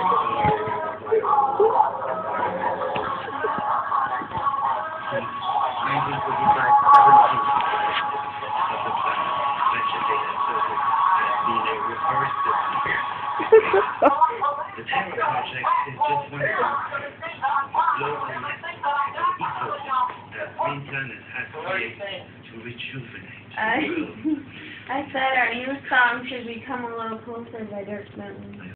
The Terra Project is just one of the global ecosystem that Green Planet has created to rejuvenate. I said our new song should become a little closer by Dirk Bentley.